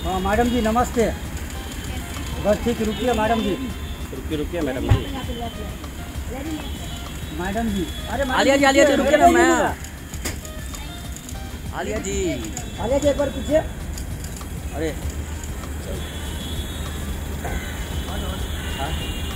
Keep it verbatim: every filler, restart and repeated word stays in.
हाँ मैडम जी नमस्ते। बस ठीक रुकिए मैडम जी, रुकिए रुकिए मैडम जी। मैडम जी अरे आलिया जी आलिया जी रुकिए ना। मैं आलिया जी आलिया जी एक बार पीछे। अरे हाँ